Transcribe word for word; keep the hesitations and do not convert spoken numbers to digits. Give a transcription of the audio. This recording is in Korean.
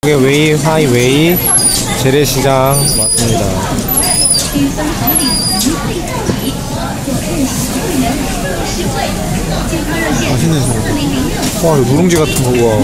이게 웨이 하이웨이 재래시장 왔습니다. 맛있는 소. 와, 이거 누룽지 같은 거. 와.